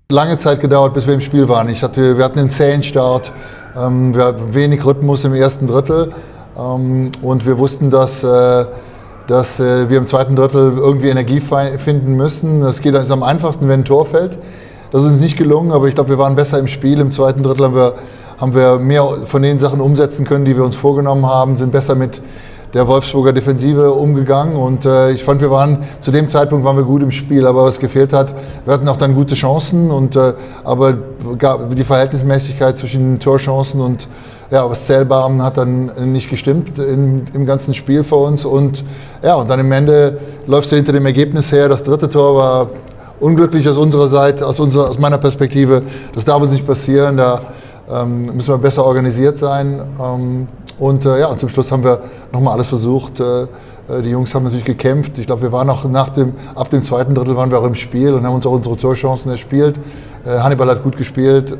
Lange Zeit gedauert, bis wir im Spiel waren. Wir hatten einen zähen Start, wir hatten wenig Rhythmus im ersten Drittel und wir wussten, dass wir im zweiten Drittel irgendwie Energie finden müssen. Das geht am einfachsten, wenn ein Tor fällt. Das ist uns nicht gelungen, aber ich glaube, wir waren besser im Spiel. Im zweiten Drittel haben wir mehr von den Sachen umsetzen können, die wir uns vorgenommen haben, sind besser mit der Wolfsburger Defensive umgegangen und ich fand, zu dem Zeitpunkt waren wir gut im Spiel, aber was gefehlt hat, wir hatten auch dann gute Chancen aber die Verhältnismäßigkeit zwischen Torchancen und was Zählbarem hat dann nicht gestimmt im ganzen Spiel für uns und dann im Ende läufst du hinter dem Ergebnis her. Das dritte Tor war unglücklich aus unserer Seite, aus meiner Perspektive. Das darf uns nicht passieren. Da müssen wir besser organisiert sein. Und zum Schluss haben wir nochmal alles versucht. Die Jungs haben natürlich gekämpft. Ich glaube, wir waren auch ab dem zweiten Drittel waren wir auch im Spiel und haben uns auch unsere Torchancen erspielt. Hannibal hat gut gespielt.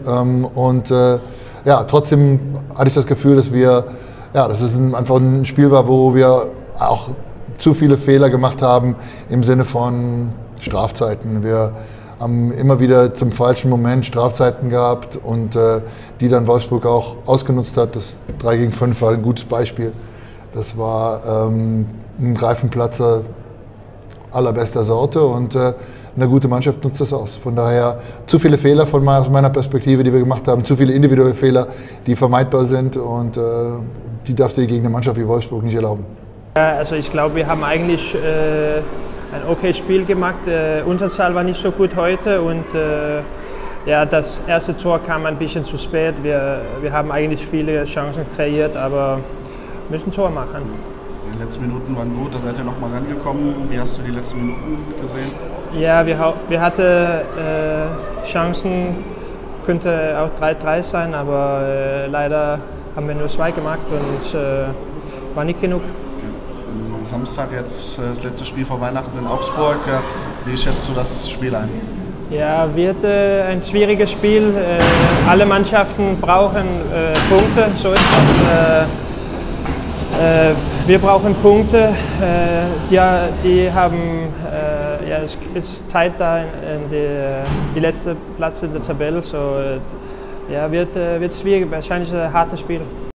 Trotzdem hatte ich das Gefühl, dass es einfach ein Spiel war, wo wir auch zu viele Fehler gemacht haben im Sinne von Strafzeiten. Wir haben immer wieder zum falschen Moment Strafzeiten gehabt und die dann Wolfsburg auch ausgenutzt hat. Das 3-5 war ein gutes Beispiel. Das war ein Greifenplatzer allerbester Sorte und eine gute Mannschaft nutzt das aus. Von daher zu viele Fehler aus meiner Perspektive, die wir gemacht haben, zu viele individuelle Fehler, die vermeidbar sind und die darfst du dir gegen eine Mannschaft wie Wolfsburg nicht erlauben. Also ich glaube, wir haben eigentlich ein okay Spiel gemacht. Unser Zahl war nicht so gut heute und das erste Tor kam ein bisschen zu spät. Wir haben eigentlich viele Chancen kreiert, aber müssen Tor machen. Die letzten Minuten waren gut, da seid ihr nochmal rangekommen. Wie hast du die letzten Minuten gesehen? Ja, wir hatten Chancen, könnte auch 3-3 sein, aber leider haben wir nur 2 gemacht und war nicht genug. Samstag jetzt das letzte Spiel vor Weihnachten in Augsburg. Wie schätzt du das Spiel ein? Ja, wird ein schwieriges Spiel. Alle Mannschaften brauchen Punkte, so ist das. Wir brauchen Punkte. Die haben, es ist Zeit da in die letzte Platz in der Tabelle. So, wird schwierig, wahrscheinlich ein hartes Spiel.